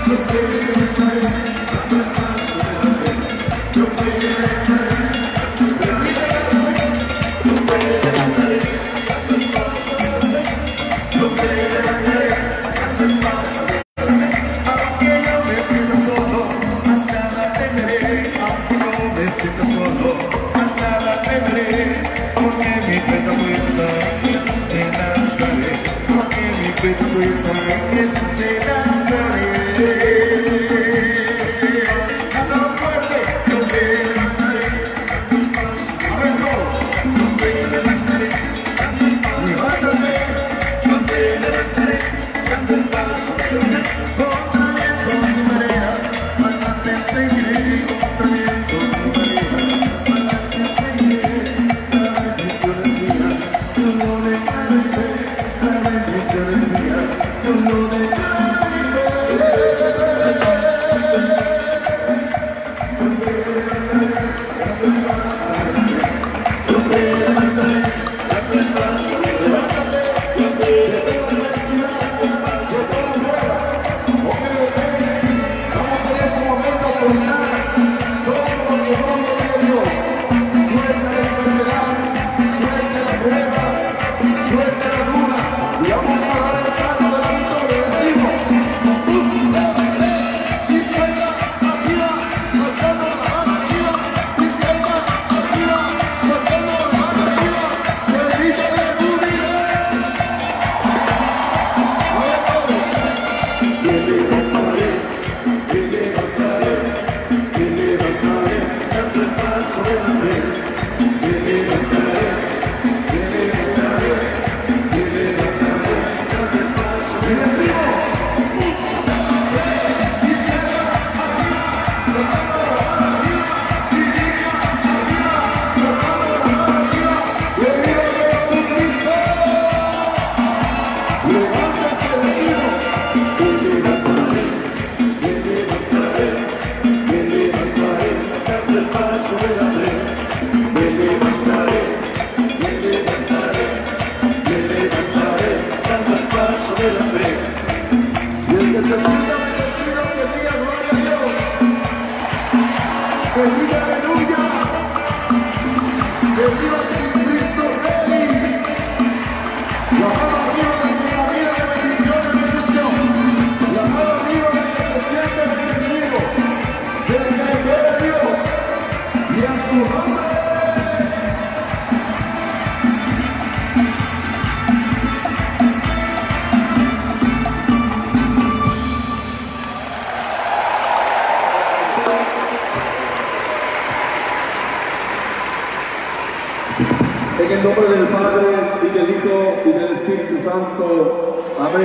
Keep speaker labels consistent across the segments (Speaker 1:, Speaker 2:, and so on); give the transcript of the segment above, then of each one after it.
Speaker 1: En el nombre del Padre, y del Hijo, y del Espíritu Santo. Amén.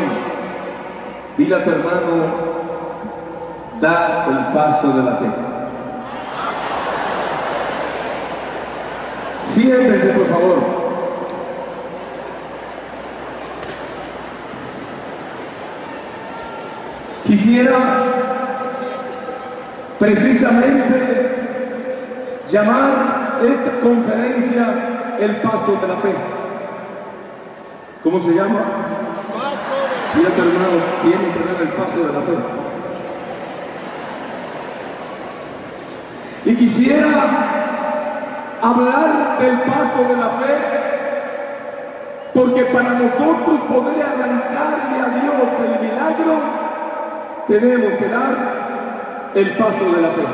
Speaker 1: Dile a tu hermano, da el paso de la fe. Siéntese, por favor. Quisiera precisamente llamar esta conferencia el paso de la fe. ¿Cómo se llama? Mira, tu hermano tiene que dar el paso de la fe. Y quisiera hablar del paso de la fe, porque para nosotros poder arrancarle a Dios el milagro, tenemos que dar el paso de la fe.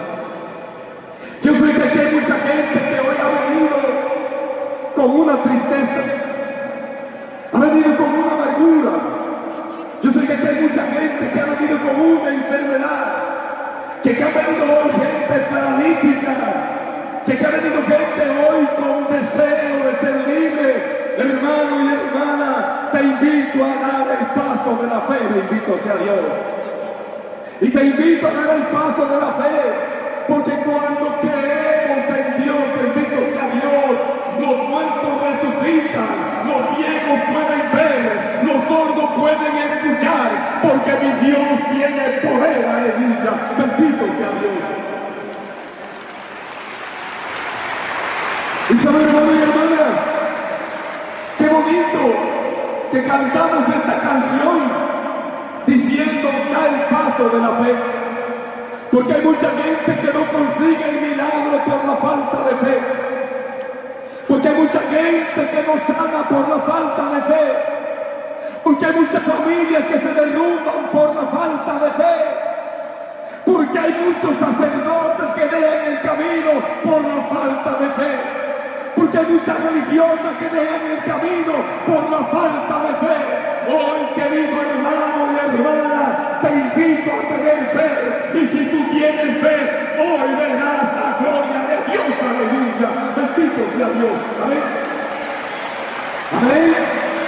Speaker 1: Yo sé que aquí hay mucha gente que hoy ha venido con una tristeza, ha venido con una amargura. Yo sé que aquí hay mucha gente que ha venido con una enfermedad, que ha venido hoy gente paralítica, que ha venido gente hoy con deseo de ser libre. Hermano y hermana, te invito a dar el paso de la fe, bendito sea Dios. Y te invito a dar el paso de la fe, porque cuando creemos en Dios, bendito sea Dios, los muertos resucitan, los ciegos pueden ver, los sordos pueden escuchar, porque mi Dios tiene poder, aleluya, bendito sea Dios. Y saben, hermano y hermana, qué bonito que cantamos esta canción diciendo, da el paso paso de la fe. Porque hay mucha gente que no consigue el milagro por la falta de fe. Porque hay mucha gente que no sana por la falta de fe. Porque hay muchas familias que se derrumban por la falta de fe. Porque hay muchos sacerdotes que dejan el camino por la falta de fe. Porque hay muchas religiosas que dejan el camino por la falta de fe. Hoy, querido hermano y hermana, te invito a tener fe. Y si tú tienes fe, hoy verás la gloria de Dios. Aleluya. Bendito sea Dios. Amén. Amén.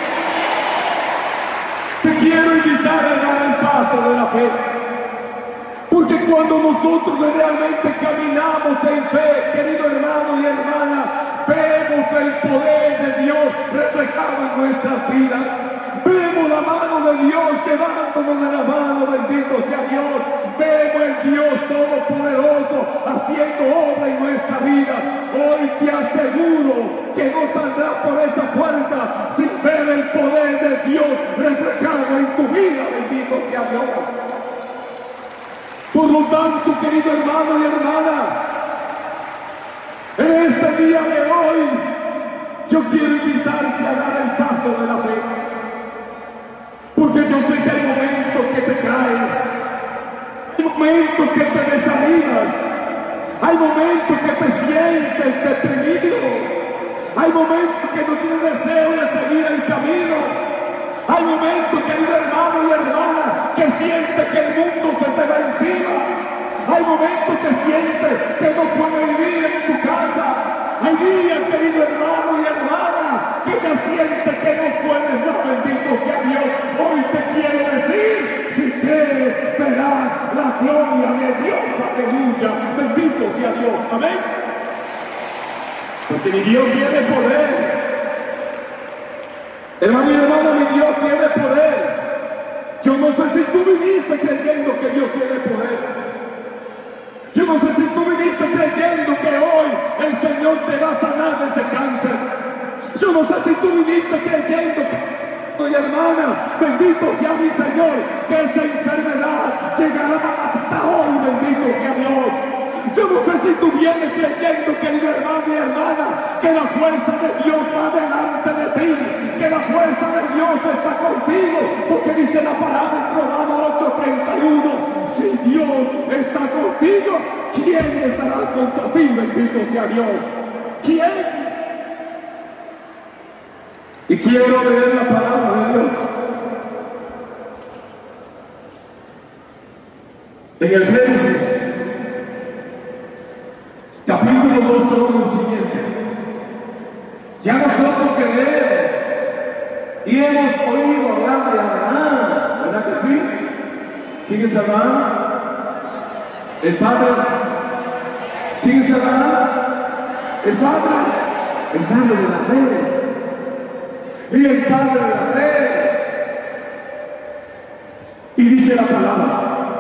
Speaker 1: Te quiero invitar a dar el paso de la fe. Porque cuando nosotros realmente caminamos en fe, querido hermano y hermana, vemos el poder de Dios reflejado en nuestras vidas. Vemos la mano de Dios llevándonos de la mano, bendito sea Dios. Vemos el Dios Todopoderoso haciendo obra en nuestra vida. Hoy te aseguro que no saldrás por esa puerta sin ver el poder de Dios reflejado en tu vida, bendito sea Dios. Por lo tanto, querido hermano y hermana, en este día de hoy, yo quiero invitarte a dar el paso de la fe. Porque yo sé que hay momentos que te caes, hay momentos que te desanimas, hay momentos que te sientes deprimido, hay momentos que no tienes deseo de seguir el camino. Hay momentos, querido hermano y hermana, que sientes que el mundo se te va encima. Hay momentos que sientes que no puedes vivir en tu casa. Hay días, querido hermano y hermana, que ya sientes que no puedes más, bendito sea Dios. Hoy te quiero decir, si crees, verás la gloria de Dios. Aleluya. Bendito sea Dios. Amén. Porque mi Dios tiene poder. Hermano y hermana, mi Dios tiene poder. Yo no sé si tú viniste creyendo que Dios tiene poder. Yo no sé si tú viniste creyendo que hoy el Señor te va a sanar de ese cáncer. Yo no sé si tú viniste creyendo que, mi hermana, bendito sea mi Señor, que esa enfermedad llegará hasta hoy, bendito sea Dios. Yo no sé si tú vienes creyendo, querido hermano y hermana, que la fuerza de Dios va delante de ti, que la fuerza de Dios está contigo, porque dice la palabra en Romanos 8:31, si Dios está contigo, ¿quién estará contra ti? Bendito sea Dios. ¿Quién? Y quiero leer la palabra de Dios en el Génesis capítulo 2, solo el siguiente. Ya nosotros creemos y hemos oído hablar de Abraham, ¿verdad que sí? ¿Quién es Abraham? El padre. ¿Quién es Abraham? El padre de la fe. Y el padre de la fe. Y dice la palabra,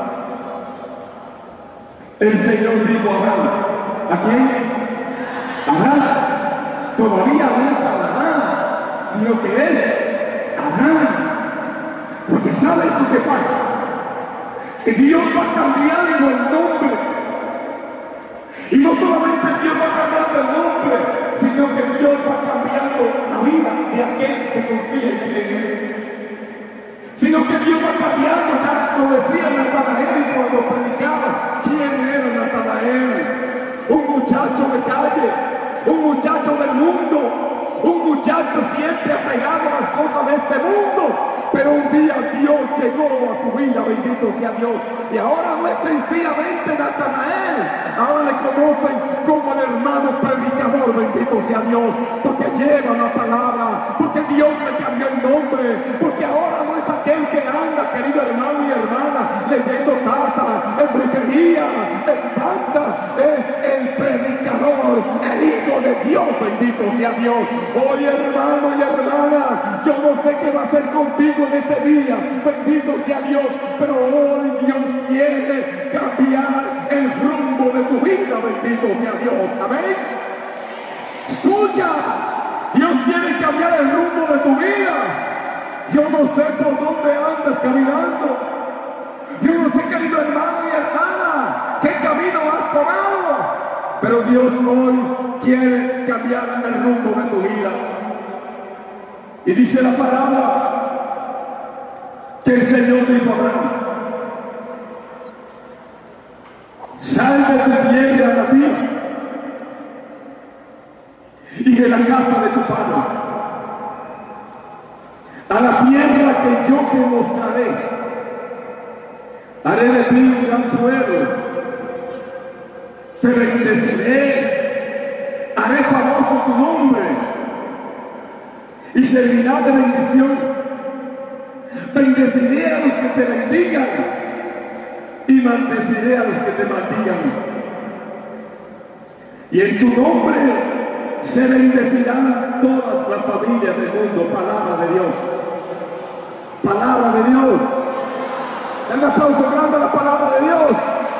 Speaker 1: el Señor dijo a Abraham, ¿a quién? Abraham. Todavía no es Abraham, sino que es Abraham. Porque ¿sabes tú qué pasa? Que Dios va cambiando el nombre. Y no solamente Dios va cambiando el nombre, sino que Dios va cambiando la vida de aquel que confía en Él. Sino que Dios va cambiando, ya lo decía Natanael cuando predicaba. ¿Quién era Natanael? Un muchacho de calle, un muchacho del mundo, un muchacho siempre apegado a las cosas de este mundo. Pero un día Dios llegó a su vida, bendito sea Dios. Y ahora no es sencillamente Natanael, ahora le conocen como el hermano predicador, bendito sea Dios. Porque lleva la palabra, porque Dios le cambió el nombre, porque ahora no es aquel que anda, querido hermano y hermana, leyendo taza, en brujería, en banda, es el predicador, el Hijo de Dios, bendito sea Dios. Hoy, hermano y hermana, yo no sé qué va a hacer contigo en este día, bendito sea Dios, pero hoy Dios quiere cambiar el rumbo de tu vida, bendito sea Dios. Amén. Escucha, Dios quiere cambiar el rumbo de tu vida. Yo no sé por dónde andas caminando. Yo no sé qué aprobado. Pero Dios hoy quiere cambiar el rumbo de tu vida. Y dice la palabra que el Señor dijo a Abraham: sal de tu tierra nativa y de la casa de tu padre a la tierra que yo te mostraré. Haré de ti un gran pueblo, te bendeciré, haré famoso tu nombre y servirá de bendición. Bendeciré a los que te bendigan y maldeciré a los que te maldigan. Y en tu nombre se bendecirán todas las familias del mundo. Palabra de Dios. Palabra de Dios. Un aplauso grande a la palabra de Dios.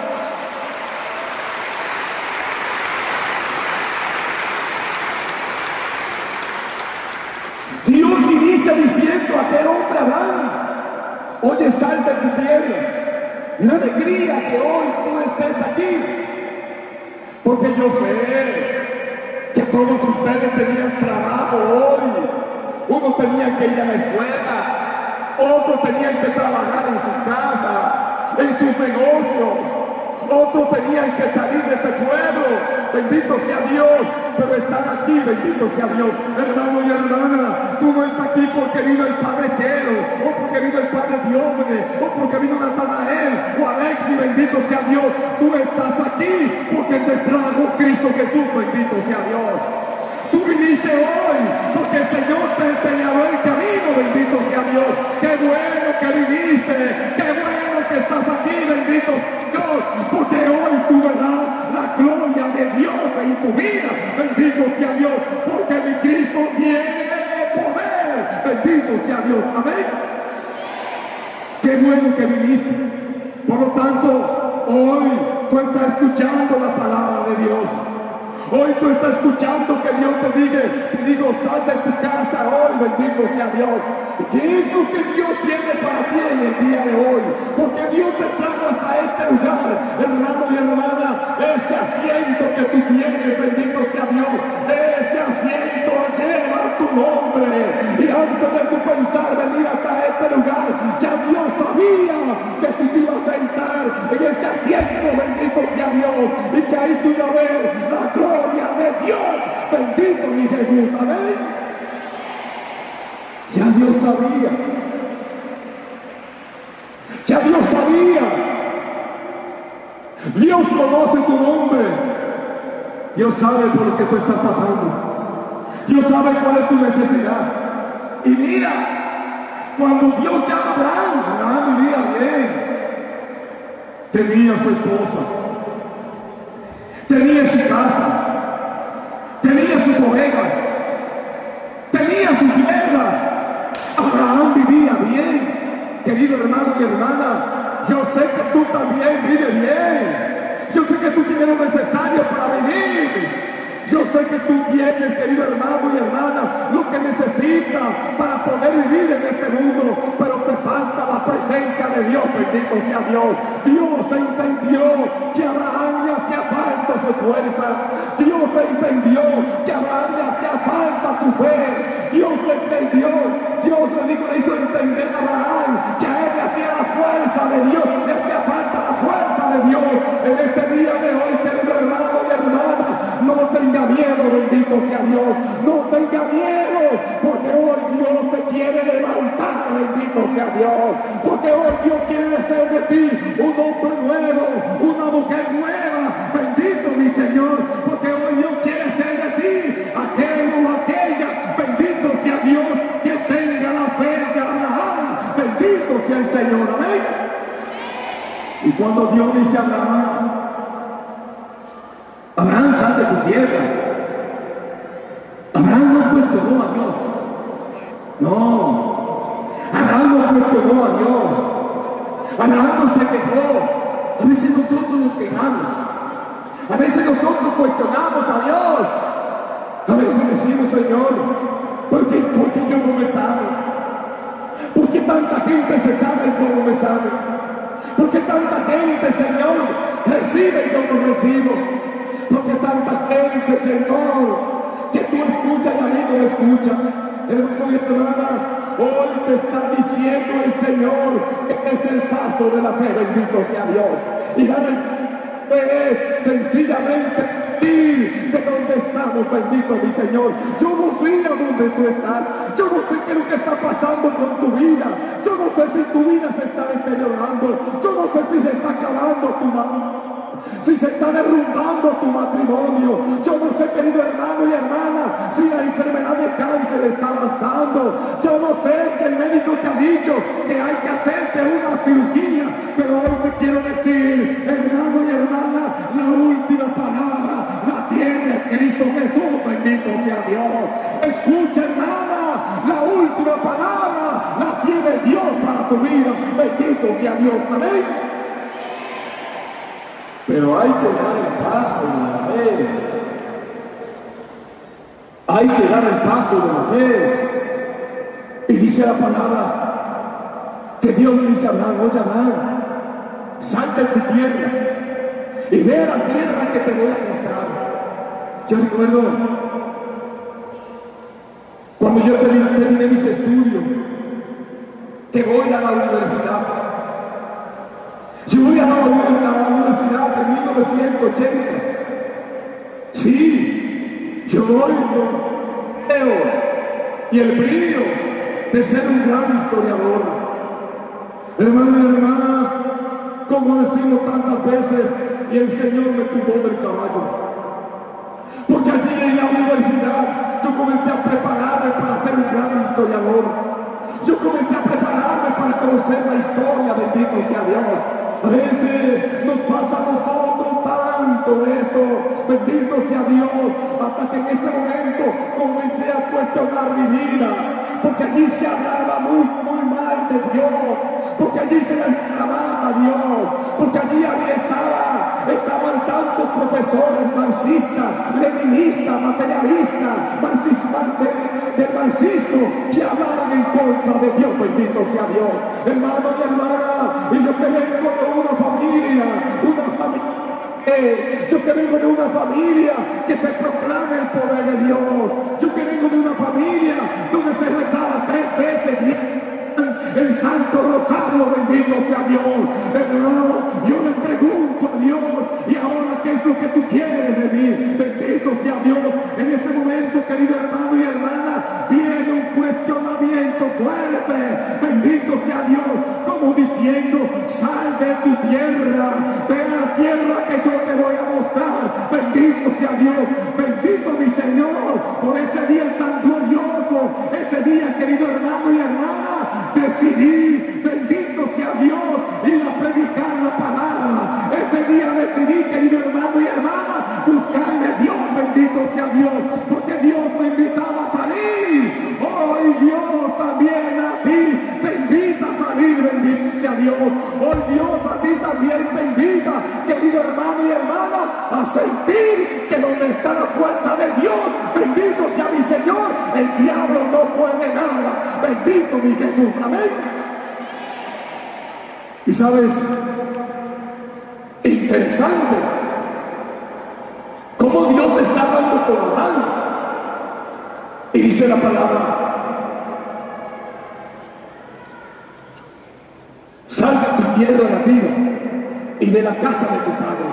Speaker 1: Dios inicia diciendo a aquel hombre Abraham: oye, sal de tu tierra. La alegría que hoy tú estés aquí, porque yo sé que todos ustedes tenían trabajo hoy. Unos tenían que ir a la escuela, otros tenían que trabajar en sus casas, en sus negocios, otros tenían que salir de este pueblo. Bendito sea Dios, pero están aquí, bendito sea Dios. Hermano y hermana, tú no estás aquí porque vino el Padre Chelo, o porque vino el Padre Diógenes, o porque vino Natanael o Alexis, bendito sea Dios. Tú estás aquí porque te trajo Cristo Jesús, bendito sea Dios. Tú viniste hoy porque el Señor te señaló el camino, bendito sea Dios. Qué bueno que viniste, qué bueno que estás aquí, bendito sea Dios, porque hoy tú verás la gloria de Dios en tu vida, bendito sea Dios, porque mi Cristo tiene poder, bendito sea Dios, amén. Qué bueno que viniste. Por lo tanto, hoy tú estás escuchando la palabra de Dios. Hoy tú estás escuchando que Dios te digo, sal de tu casa hoy, bendito sea Dios. ¿Qué es lo que Dios tiene para ti en el día de hoy? Porque Dios te trajo hasta este lugar, hermano y hermana. Ese asiento que tú tienes, bendito sea Dios, ese asiento lleva tu nombre. Y antes de tu pensar venir hasta este lugar, ya Dios sabía que tú te ibas a sentar en ese asiento, bendito sea Dios, y que ahí tú ibas a ver la gloria de Dios, bendito mi Jesús, amén. Ya Dios sabía, ya Dios sabía. Dios conoce tu nombre, Dios sabe por lo que tú estás pasando, Dios sabe cuál es tu necesidad. Y mira, cuando Dios llama a Abraham vivía bien, tenía su esposa, tenía su casa, tenía sus ovejas, tenía su tierra. Abraham vivía bien, querido hermano y hermana. Yo sé que tú también vives bien. Yo sé que tú tienes lo necesario para vivir. Yo sé que tú tienes, querido hermano y hermana, lo que necesitas para poder vivir en este mundo, pero te falta la presencia de Dios, bendito sea Dios. Dios entendió que a Abraham le hacía falta su fuerza. Dios entendió que a Abraham le hacía falta su fe. Dios le entendió. Dios le hizo entender a Abraham que a él le hacía la fuerza de Dios, le hacía falta la fuerza de Dios. En este día de hoy, querido hermano y hermana, no tenga miedo, bendito sea Dios, no tenga miedo, porque hoy Dios te quiere levantar, bendito sea Dios, porque hoy Dios quiere hacer de ti un hombre nuevo, una mujer nueva, bendito mi Señor, porque hoy Dios quiere hacer de ti aquel o aquella, bendito sea Dios, que tenga la fe de Abraham, bendito sea el Señor, amén. Y cuando Dios dice a Abraham, Abraham, sal de tu tierra. Abraham no cuestionó a Dios. No. Abraham no cuestionó a Dios. Abraham no se quejó. A veces nosotros nos quejamos. A veces nosotros cuestionamos a Dios. A veces decimos, Señor, ¿por qué yo no me sabe? ¿Por qué tanta gente se sabe y yo no me sabe? ¿Por qué tanta gente, Señor, recibe recibe y yo no recibo. Porque tanta gente, Señor, que tú escuchas y a mí no me escuchas. Hermano y hermana, hoy te está diciendo el Señor, es el paso de la fe, bendito sea Dios. Y dar el fe es sencillamente ir de donde estamos, bendito mi Señor. Yo no sé a dónde tú estás, yo no sé qué es lo que está pasando con tu vida, yo no sé si tu vida se está deteriorando, yo no sé si se está acabando tu mano, si se está derrumbando tu matrimonio. Yo no sé, querido hermano y hermana, si la enfermedad de cáncer está avanzando. Yo no sé si el médico te ha dicho que hay que hacerte una cirugía. Pero hoy te quiero decir, hermano y hermana, la última palabra la tiene Cristo Jesús, bendito sea Dios. Escucha, hermana, la última palabra la tiene Dios para tu vida, bendito sea Dios. Amén. Pero hay que dar el paso de la fe. Hay que dar el paso de la fe. Y dice la palabra que Dios le dice a Abraham: oye Abraham, salta de tu tierra y ve a la tierra que te voy a mostrar. Yo recuerdo cuando yo terminé mis estudios, que voy a la universidad. Yo voy a la universidad en 1980. Sí, yo voy con el y el brillo de ser un gran historiador. Hermano y hermana, como decimos tantas veces, y el Señor me tumbó del caballo. Porque allí en la universidad yo comencé a prepararme para ser un gran historiador. Yo comencé a prepararme para conocer la historia, bendito sea Dios. A veces nos pasa a nosotros tanto esto, bendito sea Dios, hasta que en ese momento comencé a cuestionar mi vida, porque allí se hablaba muy mal de Dios, porque allí se le reclamaba a Dios, porque allí estaban tantos profesores marxistas, leninistas, materialistas, del marxismo, que hablaban en contra de Dios, bendito sea Dios. Hermano y hermana, y yo que vengo de una familia, yo que vengo de una familia que se proclama el poder de Dios, yo que vengo de una familia donde se rezaba 3 veces el Santo Rosario, bendito sea Dios. Hermano, yo le pregunto a Dios: ¿y ahora qué es lo que tú quieres de mí? Bendito sea Dios. En ese momento, querido hermano y hermana, viene un cuestionamiento fuerte, bendito sea Dios, como diciendo: sal de tu tierra, ve a la tierra que yo te voy a mostrar, bendito sea Dios, bendito mi Señor, por ese día tan glorioso, ese día, querido hermano y hermana, decidí, bendito sea Dios, ir a predicar la palabra. Ese día decidí, querido hermano y hermana, buscarle a Dios, bendito sea Dios, porque Dios me invitaba a salir. Hoy Dios también a ti te invita a salir, bendito sea Dios. Hoy Dios a ti también te invita, querido hermano y hermana, a sentir que donde está la fuerza de Dios, bendito sea mi Señor, el diablo no puede nada, bendito mi Jesús, amén. Y sabes, interesante cómo Dios está hablando con Abraham. Y dice la palabra: sal de tu tierra nativa y de la casa de tu padre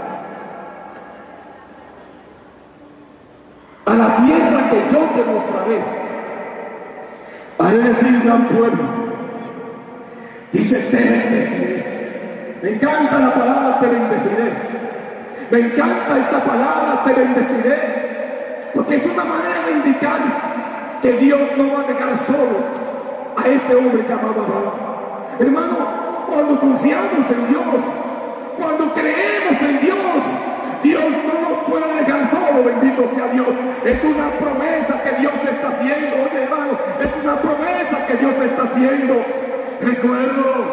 Speaker 1: a la tierra que yo te mostraré. Haré de ti un gran pueblo. Dice: te bendeciré. Me encanta la palabra te bendeciré. Me encanta esta palabra te bendeciré, porque es una manera de indicar que Dios no va a dejar solo a este hombre llamado Abraham. Hermano, cuando confiamos en Dios, cuando creemos en Dios, Dios no nos puede dejar solo, bendito sea Dios. Es una promesa que Dios está haciendo, oye hermano, es una promesa que Dios está haciendo. Recuerdo,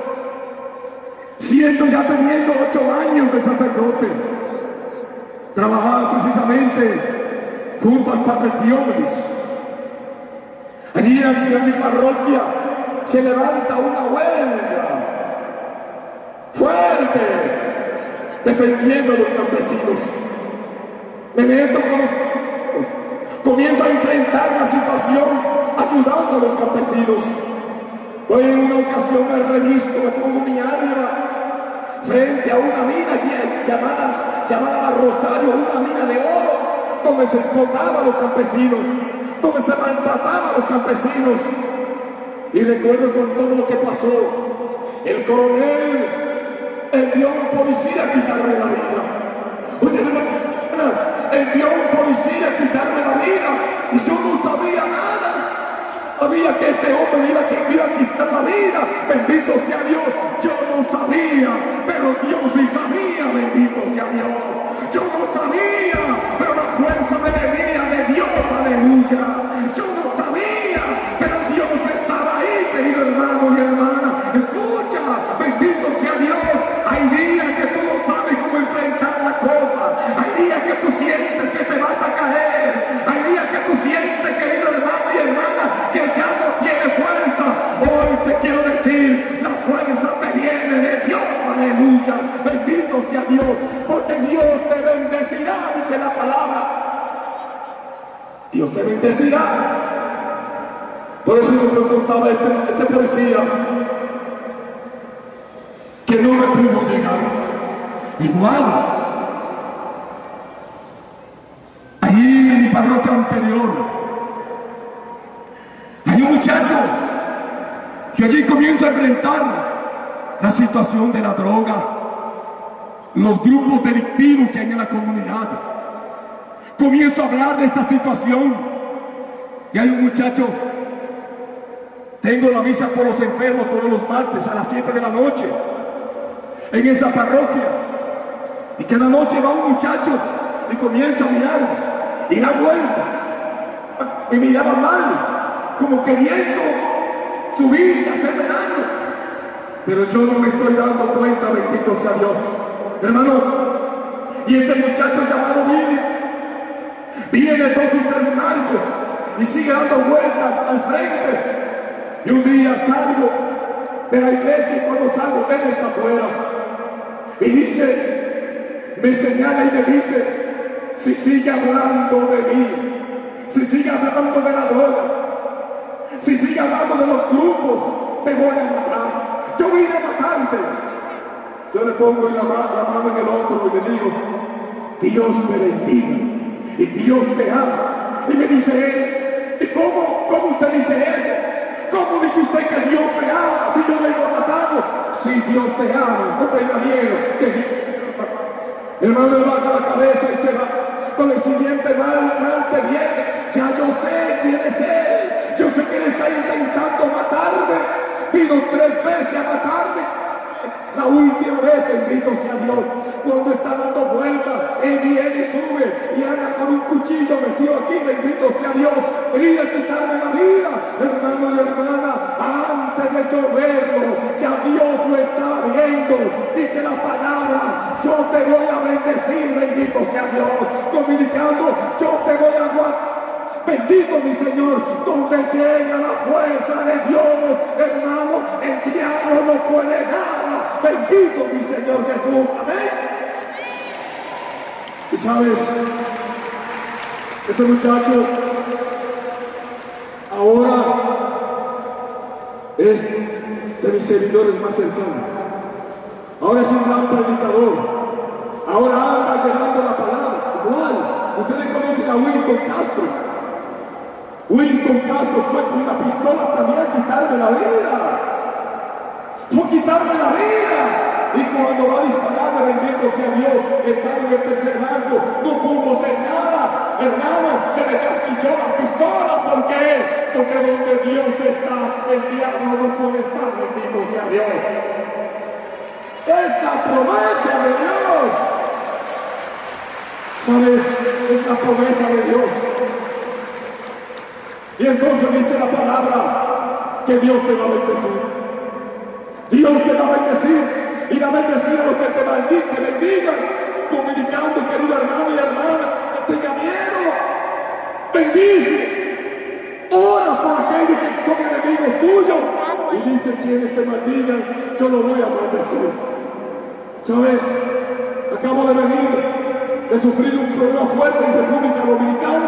Speaker 1: teniendo 8 años de sacerdote, trabajaba precisamente junto al padre Diomedes. Allí en mi parroquia se levanta una huelga fuerte defendiendo a los campesinos. Me meto con los campesinos, comienzo a enfrentar la situación ayudando a los campesinos. Hoy en una ocasión he revisto como mi alma frente a una mina llamada Rosario, una mina de oro, donde se explotaba a los campesinos, donde se maltrataba a los campesinos. Y recuerdo con todo lo que pasó, el coronel envió a un policía a quitarme la vida. Oye, envió a un policía a quitarme la vida y yo no sabía nada. Sabía que este hombre me iba a quitar la vida. Bendito sea Dios. Yo no sabía, pero Dios sí sabía. Bendito sea Dios. Yo no sabía, pero la fuerza me venía de Dios. Aleluya. Yo no sabía, pero Dios estaba ahí, querido hermano y hermana. Escucha, bendito sea Dios. Hay días que tú no sabes cómo enfrentar la cosa. Hay días que tú sientes que te vas a caer. Hay días que tú sientes, querido hermano y hermana, que ya no tiene fuerza. Hoy te quiero decir, la fuerza te viene de Dios. Aleluya. Bendito sea Dios, porque Dios te bendecirá, dice la palabra. Dios te bendecirá. Por eso yo me contaba este policía que no me pudo llegar. Igual, ahí en mi parroquia anterior hay un muchacho que allí comienza a enfrentar la situación de la droga, los grupos delictivos que hay en la comunidad. Comienzo a hablar de esta situación y hay un muchacho. Tengo la misa por los enfermos todos los martes a las 7 de la noche en esa parroquia, y que en la noche va un muchacho y comienza a mirarme y da vuelta y miraba mal, como queriendo subir y hacerme daño, pero yo no me estoy dando cuenta. Bendito sea Dios, hermano. Y este muchacho llamado Billy viene 2 y 3 marcos y sigue dando vueltas al frente. Y un día salgo de la iglesia, y cuando salgo él está afuera y dice, me señala y me dice, si sigue hablando de mí, si sigue hablando de la droga, si sigue hablando de los grupos, te voy a matar. Yo vine a matarte. Yo le pongo la mano en el hombro y le digo, Dios me bendiga y Dios te ama. Y me dice él, ¿y cómo usted dice eso? ¿Cómo dice usted que Dios me ama si yo le he matado? Si Dios te ama, no tenga miedo. Hermano, le baja la cabeza y se va. Con el siguiente mal te viene. Ya yo sé quién es él. Yo sé que él está intentando matarme. Vino 3 veces a matarme. La última vez, bendito sea Dios, cuando está dando vuelta, él viene y sube y anda con un cuchillo metido aquí. Bendito sea Dios, quería quitarme la vida. Hermano y hermana, antes de yo verlo, ya Dios lo estaba viendo. Dice la palabra, yo te voy a bendecir. Bendito sea Dios, comunicando, yo te voy a guardar. Bendito mi Señor, donde llega la fuerza de Dios, hermano, el diablo no puede nada. Bendito mi Señor Jesús, amén. Y sabes, este muchacho ahora es de mis seguidores más cercanos. Ahora es un gran predicador. Ahora anda llevando la palabra. Igual, ustedes conocen a Winston Castro. Winston Castro fue con una pistola también a quitarme la vida. Fue a quitarme la vida. Y cuando va a dispararme, bendito sea Dios, estaba en el tercer rango, no pudo hacer nada. Hermano, se le casquilló la pistola. ¿Por qué? Porque donde Dios está, el diablo no puede estar. Bendito sea Dios. Es la promesa de Dios. ¿Sabes? Es la promesa de Dios. Y entonces dice la palabra que Dios te va a bendecir. Dios te va a bendecir. Y va a bendecir a los que te bendigan. Comunicando, querido hermano y hermana, no tenga miedo. Bendice. Ora por aquellos que son enemigos tuyos. Y dice, quienes te maldigan, yo lo voy a maldecir. ¿Sabes? Acabo de venir de sufrir un problema fuerte en República Dominicana.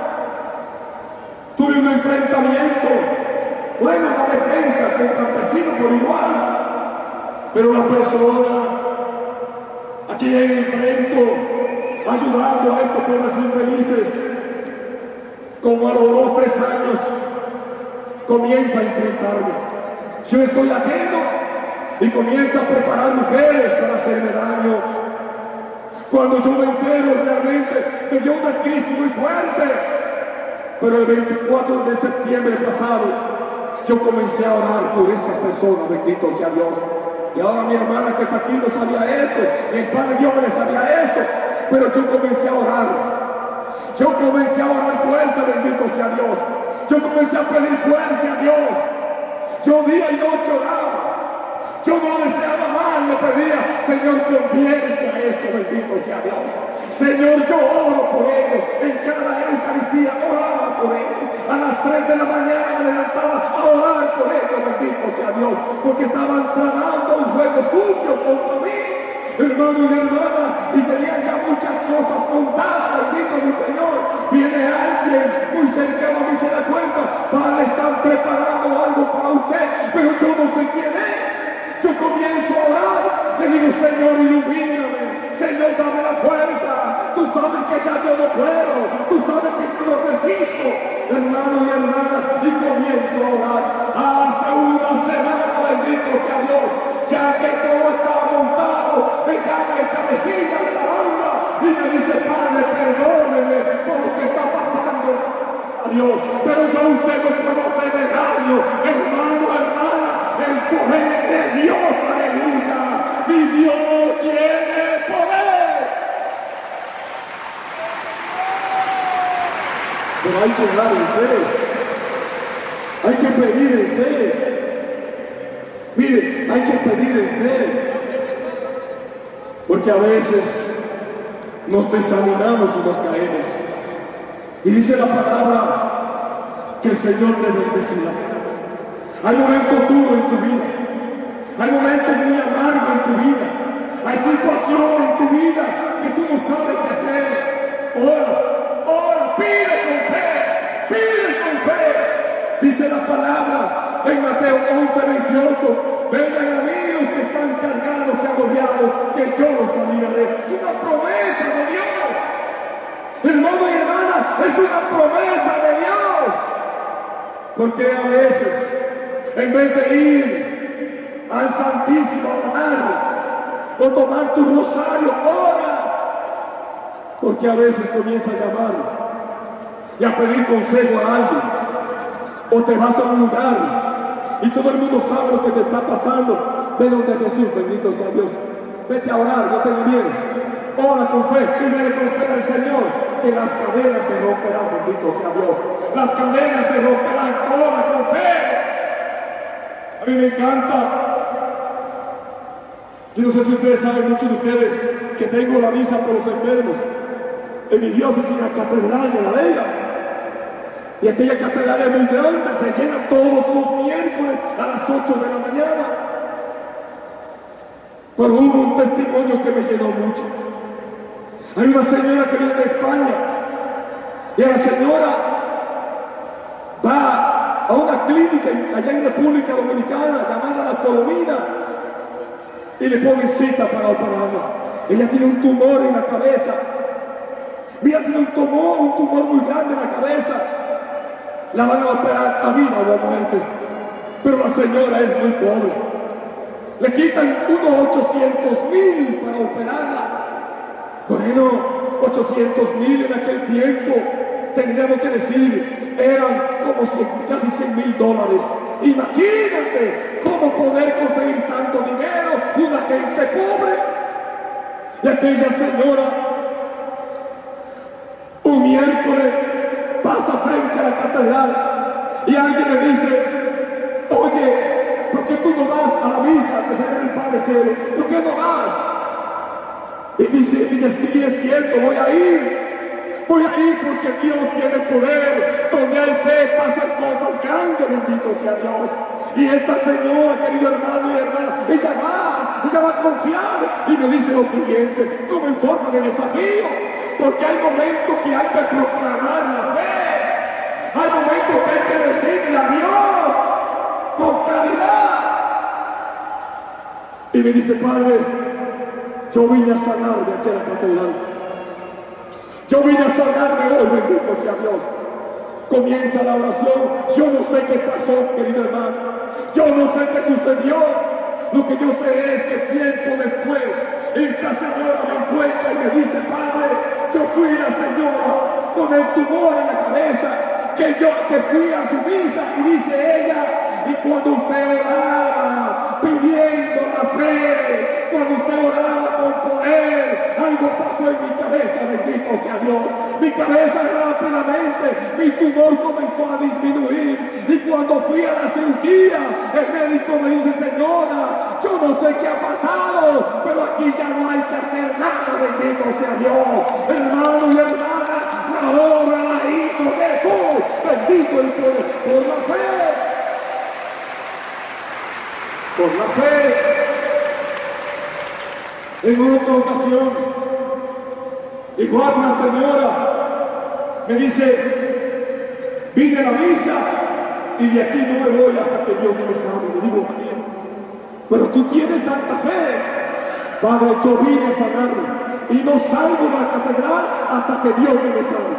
Speaker 1: Tuve un enfrentamiento, bueno, la defensa con campesinos por igual, pero la persona a quien enfrento, ayudando a estos pobres infelices, como a los 2 o 3 años, comienza a enfrentarme. Yo estoy ajeno y comienza a preparar mujeres para hacerme daño. Cuando yo me entero, realmente me dio una crisis muy fuerte. Pero el 24 de septiembre pasado, yo comencé a orar por esa persona, bendito sea Dios. Y ahora mi hermana que está aquí no sabía esto, el padre Dios no sabía esto, pero yo comencé a orar. Yo comencé a orar fuerte, bendito sea Dios. Yo comencé a pedir fuerte a Dios. Yo día y noche oraba. Yo no deseaba mal, le pedía, Señor, convierte a esto, bendito sea Dios. Señor, yo oro por ellos. En cada Eucaristía oraba por ellos. A las 3 de la mañana me levantaba a orar por ellos, bendito sea Dios, porque estaban tramando un juego sucio contra mí, hermano y hermana, y tenían ya muchas cosas montadas, bendito mi Señor. Viene alguien muy cercano a mí, se da cuenta, Padre, están preparando algo para usted, pero yo no sé quién es. Yo comienzo a orar, le digo, Señor, ilumíname, Señor, dame la fuerza. Tú sabes que ya yo no puedo, tú sabes que yo no resisto, hermano y hermana, y comienzo a orar. Hace una semana, bendito sea Dios, ya que todo estaba montado, me llama el cabecilla de la banda y me dice, Padre, perdóneme por lo que está pasando. Dios, pero yo a usted no puedo hacerle daño, hermano, hermana, el poder de Dios, aleluya, mi Dios tiene poder. Pero hay que orar en fe, hay que pedir en fe. Mire, hay que pedir en fe, porque a veces nos desanimamos y nos caemos. Y dice la palabra que el Señor te bendecirá. Hay momentos duros en tu vida, hay momentos muy amargos en tu vida, hay situaciones en tu vida que tú no sabes qué hacer. Ora, ora, pide con fe, pide con fe. Dice la palabra en Mateo 11:28, vengan a mí los que están cargados y agobiados, que yo los aliviaré. Es una promesa de Dios, hermano y hermana, es una promesa de Dios. Porque a veces, en vez de ir al Santísimo a orar o tomar tu rosario, ora. Porque a veces comienza a llamar y a pedir consejo a alguien, o te vas a un lugar y todo el mundo sabe lo que te está pasando. Ve donde Jesús, bendito sea Dios. Vete a orar, no tengas miedo. Ora con fe, pídele con fe al Señor, que las cadenas se romperán, bendito sea Dios. Las cadenas se romperán, ora con fe. A mí me encanta. Yo no sé si ustedes saben, muchos de ustedes, que tengo la misa por los enfermos en mi diócesis, en la Catedral de La Vega. Y aquella catedral es muy grande, se llena todos los miércoles a las 8 de la mañana. Pero hubo un testimonio que me llenó mucho. Hay una señora que viene de España y la señora va a una clínica allá en República Dominicana llamada La Colomina y le ponen cita para operarla. Ella tiene un tumor en la cabeza. Mira, tiene un tumor muy grande en la cabeza. La van a operar a vida o a muerte. Pero la señora es muy pobre. Le quitan unos 800,000 para operarla. Bueno, 800,000 en aquel tiempo, tendríamos que decir, eran como casi $100,000. Imagínate cómo poder conseguir tanto dinero una gente pobre. Y aquella señora, un miércoles, pasa frente a la catedral y alguien le dice, oye, ¿por qué tú no vas a la misa que se ve el Padre Cielo? ¿Por qué no vas? Y dice, sí, es cierto, voy a ir porque Dios tiene poder. Donde hay fe pasan cosas grandes, bendito sea Dios. Y esta señora, querido hermano y hermana, ella va ella va a confiar. Y me dice lo siguiente, como en forma de desafío, porque hay momentos que hay que proclamar la fe, hay momentos que hay que decirle a Dios con claridad. Y me dice, Padre, yo vine a sanarme aquí a la catedral. Yo vine a sanarme hoy, bendito sea Dios. Comienza la oración. Yo no sé qué pasó, querido hermano. Yo no sé qué sucedió. Lo que yo sé es que tiempo después, esta señora me encuentra y me dice, Padre, yo fui la señora con el tumor en la cabeza, que fui a su misa, y dice ella, y cuando usted oraba pidiendo la fe, cuando usted oraba con poder, algo pasó en mi cabeza, bendito sea Dios. Mi cabeza rápidamente, mi tumor comenzó a disminuir, y cuando fui a la cirugía, el médico me dice, señora, yo no sé qué ha pasado, pero aquí ya no hay que hacer nada, bendito sea Dios. Hermano y hermana, la obra la hizo Jesús, bendito el poder, por la fe. Por la fe. En otra ocasión, igual una señora me dice, vine a la misa y de aquí no me voy hasta que Dios no me salve. Le digo, María, pero tú tienes tanta fe. Padre, yo vine a sanarme y no salgo de la catedral hasta que Dios no me salve.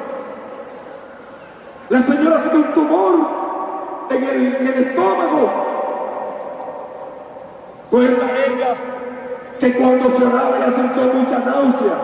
Speaker 1: La señora tiene un tumor en el estómago. Cuenta ella que cuando se oraba ella sintió mucha náusea,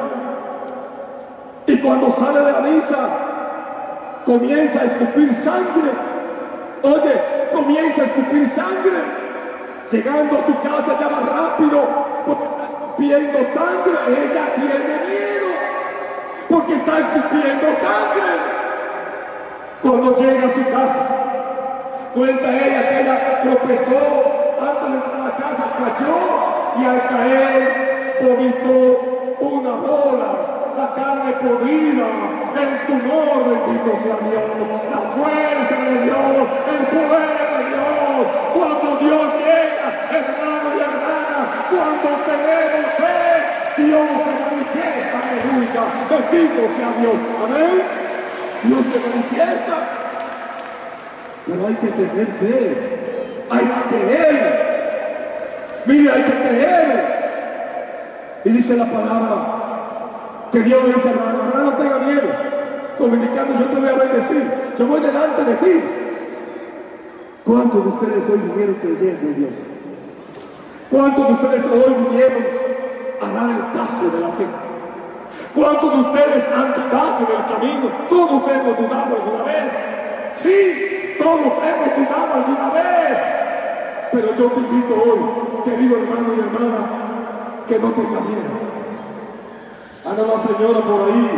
Speaker 1: y cuando sale de la misa comienza a escupir sangre. Oye, comienza a escupir sangre. Llegando a su casa ya va rápido porque está escupiendo sangre. Ella tiene miedo porque está escupiendo sangre. Cuando llega a su casa, cuenta ella que ella tropezó antes de entrar a la casa, cayó y al caer vomitó una bola, la carne podrida, el tumor, bendito sea Dios, la fuerza de Dios, el poder de Dios. Cuando Dios llega, hermano y hermana, cuando tenemos fe, Dios se manifiesta, aleluya, bendito sea Dios, amén. Dios se manifiesta, pero hay que tener fe. Hay que creer. Mira, hay que creer. Y dice la palabra que Dios le dice, hermano, no tenga miedo. Dominicano, yo te voy a bendecir. Yo voy delante de ti. ¿Cuántos de ustedes hoy vinieron creyendo en Dios? ¿Cuántos de ustedes hoy vinieron a dar el paso de la fe? ¿Cuántos de ustedes han dudado en el camino? Todos hemos dudado alguna vez. Sí, todos hemos dudado alguna vez. Pero yo te invito hoy, querido hermano y hermana, que no tenga miedo. Anda la señora por ahí.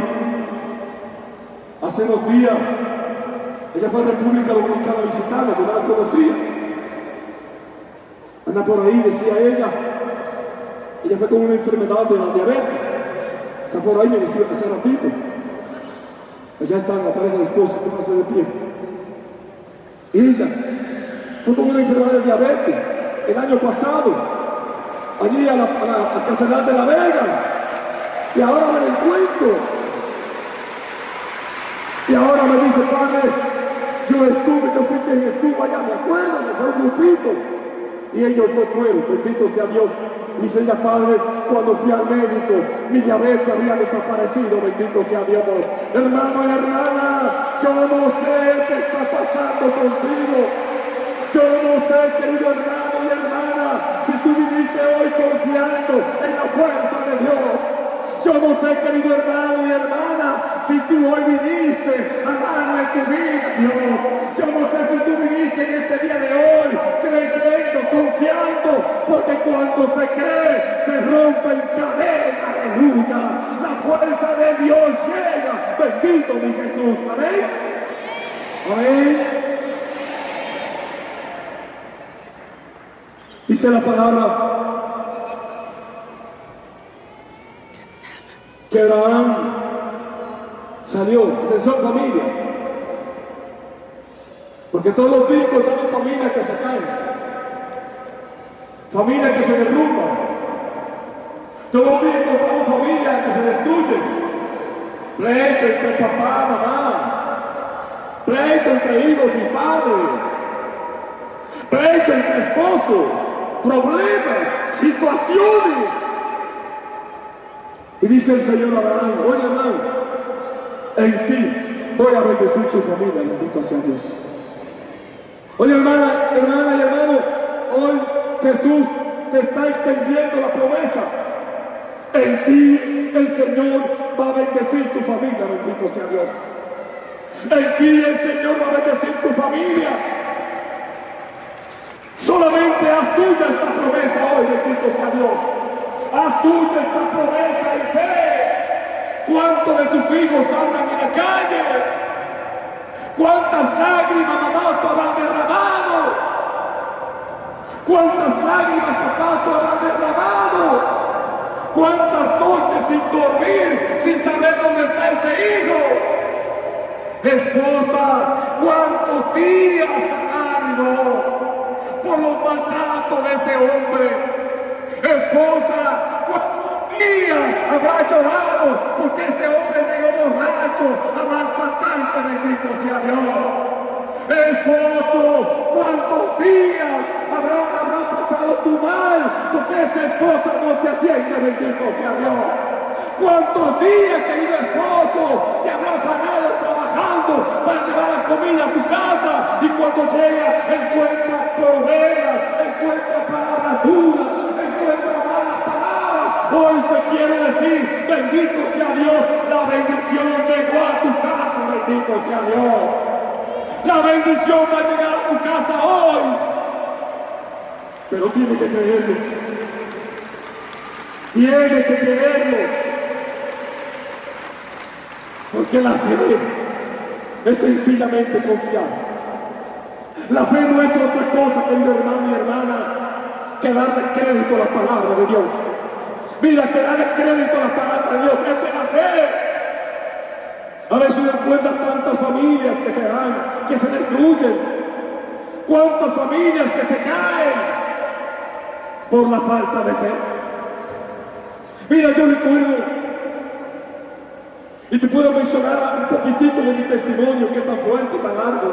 Speaker 1: Hace 2 días, ella fue a República Dominicana a visitarla, que no la conocía. Anda por ahí, decía ella. Ella fue con una enfermedad de la diabetes. Está por ahí, me decía hace ratito. Allá está la pareja de esposos, póngase de pie. Ella fue con una enfermedad de diabetes el año pasado, allí a la Catedral de la Vega, y ahora me la encuentro. Y ahora me dice, Padre, yo fui quien estuvo allá, me acuerdo, me fue un grupito, y ellos no fueron, bendito sea Dios. Dice ella, Padre, cuando fui al médico, mi diabetes había desaparecido, bendito sea Dios. Hermano y hermana, yo no sé qué está pasando contigo. Yo no sé, querido hermano y hermana, si tú viniste hoy confiando en la fuerza de Dios. Yo no sé, querido hermano y hermana, si tú hoy viniste a darle tu vida a Dios. Yo no sé si tú viniste en este día de hoy creyendo, confiando, porque cuando se cree, se rompen cadenas, aleluya. La fuerza de Dios llega, bendito mi Jesús, amén. Amén. Dice la palabra que Abraham salió, atención familia, porque todos los días encontramos familias que se caen, familias que se derrumban, Todo bien encontramos familias que se destruyen. Pleito entre papá, mamá. Pleito entre hijos y padres. Pleito entre esposos. Problemas, situaciones. Y dice el Señor a Abraham: oye, hermano, en ti voy a bendecir tu familia, bendito sea Dios. Oye, hermana y hermano, hoy Jesús te está extendiendo la promesa. En ti el Señor va a bendecir tu familia, bendito sea Dios. En ti el Señor va a bendecir tu familia. Solamente haz tuya esta promesa hoy, bendito sea Dios. Haz tuya esta promesa en fe. ¿Cuántos de sus hijos andan en la calle? ¿Cuántas lágrimas, mamá, tú habrás derramado? ¿Cuántas lágrimas, papá, tú habrás derramado? ¿Cuántas noches sin dormir, sin saber dónde está ese hijo? Esposa, ¿cuántos días por los maltratos de ese hombre? Esposa, ¿cuántos días habrá llorado porque ese hombre llegó borracho a maltratarte, bendito sea Dios? Esposo, ¿cuántos días habrá pasado tu mal porque esa esposa no te atiende, bendito sea Dios? ¿Cuántos días, querido esposo, te habrá afanado trabajando para llevar la comida a tu casa y cuando llega encuentra problemas, encuentra palabras duras, encuentra malas palabras? Hoy te quiero decir, bendito sea Dios, la bendición llegó a tu casa, bendito sea Dios. La bendición va a llegar a tu casa hoy, pero tiene que creerlo. Tiene que creerlo. Porque la fe es sencillamente confiar. La fe no es otra cosa, querido hermano y hermana, que darle crédito a la palabra de Dios. Mira, que darle crédito a la palabra de Dios, esa es la fe. A veces uno encuentra tantas familias que se dan, que se destruyen. Cuántas familias que se caen por la falta de fe. Mira, yo recuerdo, y te puedo mencionar un poquitito de mi testimonio, que es tan fuerte, tan largo.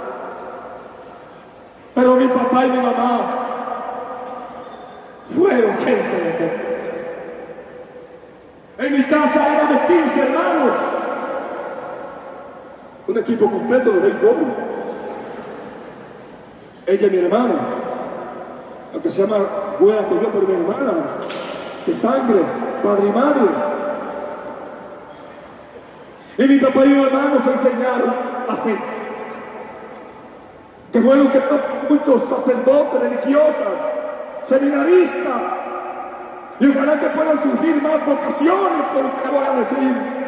Speaker 1: Pero mi papá y mi mamá fueron gente de fe. En mi casa éramos 15 hermanos. Un equipo completo de béisbol. Ella y mi hermana, lo que se llama buena que yo por mi hermana, de sangre, padre y madre. Y mi papá y mi hermano se enseñaron la fe. Qué bueno que muchos sacerdotes, religiosas, seminaristas, y ojalá que puedan surgir más vocaciones con lo que le voy a decir.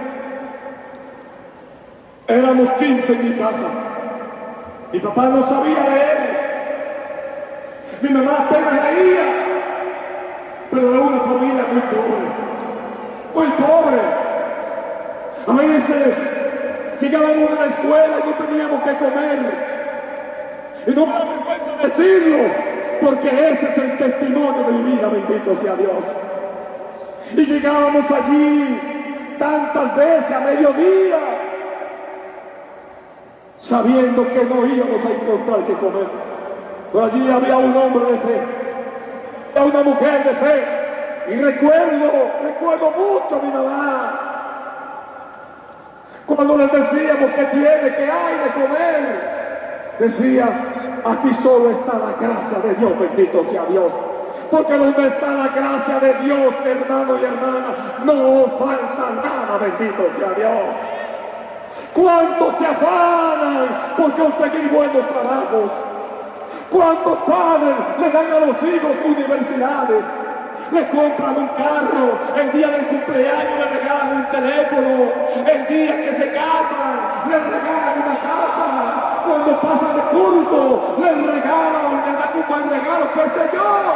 Speaker 1: Éramos 15 en mi casa. Mi papá no sabía leer. Mi mamá apenas leía. Pero era una familia muy pobre. Muy pobre. A veces llegábamos a la escuela y no teníamos que comer. Y no me da vergüenza decirlo, porque ese es el testimonio de mi vida, bendito sea Dios. Y llegábamos allí tantas veces a mediodía, sabiendo que no íbamos a encontrar que comer. Pero allí había un hombre de fe, había una mujer de fe. Y recuerdo mucho a mi mamá, cuando les decíamos que tiene, que hay de comer, decía: aquí solo está la gracia de Dios, bendito sea Dios. Porque donde está la gracia de Dios, hermano y hermana, no falta nada, bendito sea Dios. ¿Cuántos se afanan por conseguir buenos trabajos? ¿Cuántos padres le dan a los hijos universidades? Le compran un carro, el día del cumpleaños le regalan un teléfono, el día que se casan le regalan una casa, cuando pasan de curso le regalan, le dan un buen regalo, qué sé yo.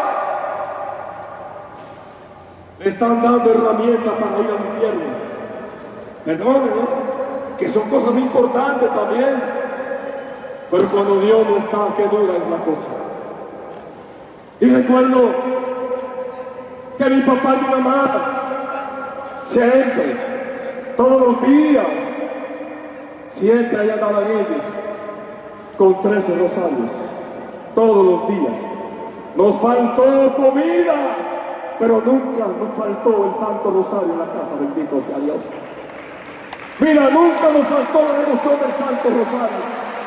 Speaker 1: Le están dando herramientas para ir al infierno. Perdónenme, que son cosas importantes también, pero cuando Dios no está, qué dura es la cosa. Y recuerdo que mi papá y mi mamá, siempre, todos los días, siempre allá andaban ellos con 13 rosarios, todos los días. Nos faltó comida, pero nunca nos faltó el Santo Rosario en la casa, bendito sea Dios. Mira, nunca nos faltó la devoción del Santo Rosario.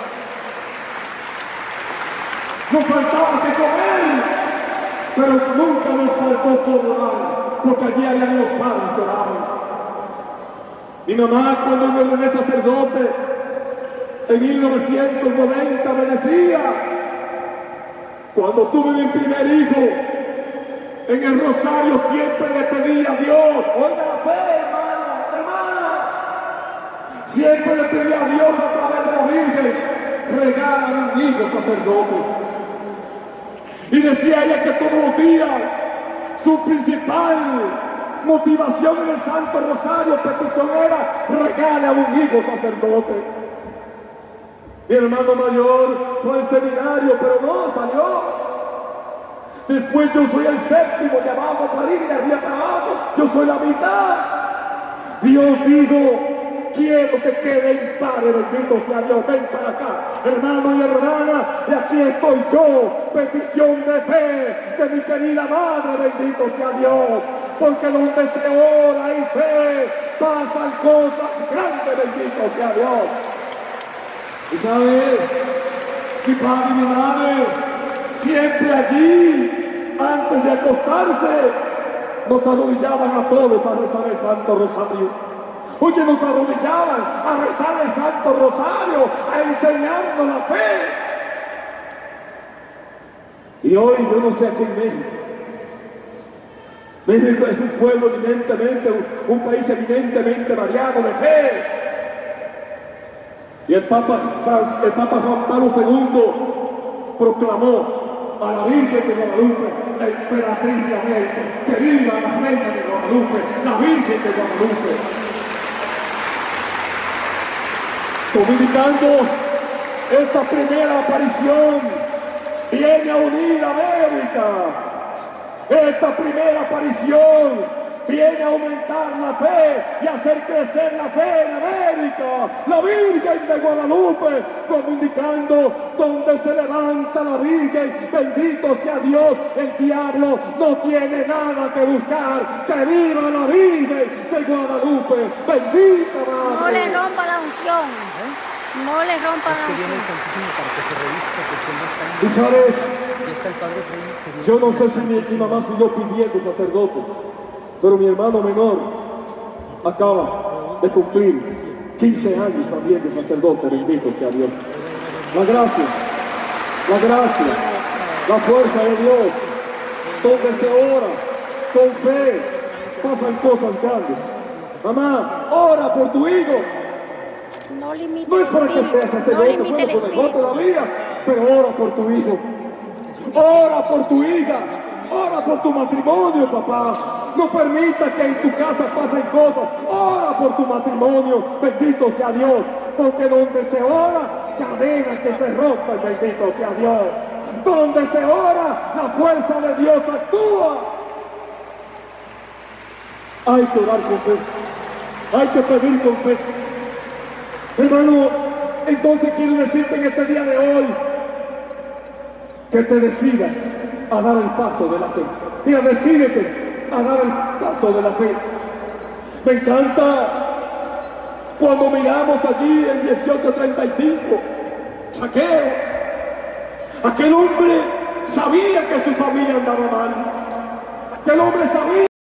Speaker 1: Nos faltaba que comer, pero nunca nos faltó por orar, porque allí habían los padres que oraban. Mi mamá, cuando me ordené sacerdote en 1990, me decía, cuando tuve mi primer hijo, en el rosario siempre le pedí a Dios, oiga la fe, hermana, siempre le pedí a Dios a través de la Virgen, regálame un hijo sacerdote. Y decía ella que todos los días su principal motivación en el Santo Rosario, petición era, regale a un hijo sacerdote. Mi hermano mayor fue al seminario, pero no salió. Después yo soy el séptimo, de abajo para arriba y de arriba para abajo. Yo soy la mitad. Dios dijo, quiero que quede en pare, bendito sea Dios. Ven para acá, hermano y hermana, y aquí estoy yo. Petición de fe de mi querida madre, bendito sea Dios. Porque donde se ora y fe, pasan cosas grandes, bendito sea Dios. Y sabes, mi padre y mi madre, siempre allí, antes de acostarse, nos arrodillaban a todos a rezar el Santo Rosario. Oye, nos arrodillaban a rezar el Santo Rosario, a enseñarnos la fe. Y hoy, yo no sé aquí en México, México es un pueblo evidentemente, un país evidentemente variado de fe. Y el Papa Juan Pablo II proclamó a la Virgen de Guadalupe, la emperatriz de América, que viva la reina de Guadalupe, la Virgen de Guadalupe. Dominicando esta primera aparición viene a unir a América. Esta primera aparición viene a aumentar la fe y hacer crecer la fe en América. La Virgen de Guadalupe, como indicando donde se levanta la Virgen, bendito sea Dios, el diablo no tiene nada que buscar. Que viva la Virgen de Guadalupe, bendita madre.
Speaker 2: No le rompa la unción, no le rompa la unción.
Speaker 3: Viene el Santísimo para que se revista, porque no está en...
Speaker 1: Y sabes,
Speaker 3: y está el Padre Efraín,
Speaker 1: yo no sé si mi mamá siguió pidiendo sacerdote, pero mi hermano menor acaba de cumplir 15 años también de sacerdote, bendito sea Dios. La gracia, la fuerza de Dios, donde se ora con fe, pasan cosas grandes. Mamá, ora por tu hijo.
Speaker 2: No limite
Speaker 1: No es para que estés sacerdote,
Speaker 2: no limite el
Speaker 1: bueno, mejor
Speaker 2: espíritu.
Speaker 1: todavía, pero ora por tu hijo. Ora por tu hija, ora por tu matrimonio, papá. No permita que en tu casa pasen cosas. Ora por tu matrimonio, bendito sea Dios. Porque donde se ora, cadenas que se rompen, bendito sea Dios. Donde se ora, la fuerza de Dios actúa. Hay que orar con fe. Hay que pedir con fe. Hermano, entonces quiero decirte en este día de hoy que te decidas a dar el paso de la fe. Mira, decídete a dar el paso de la fe. Me encanta cuando miramos allí en 1835, Zaqueo. Aquel hombre sabía que su familia andaba mal. Aquel hombre sabía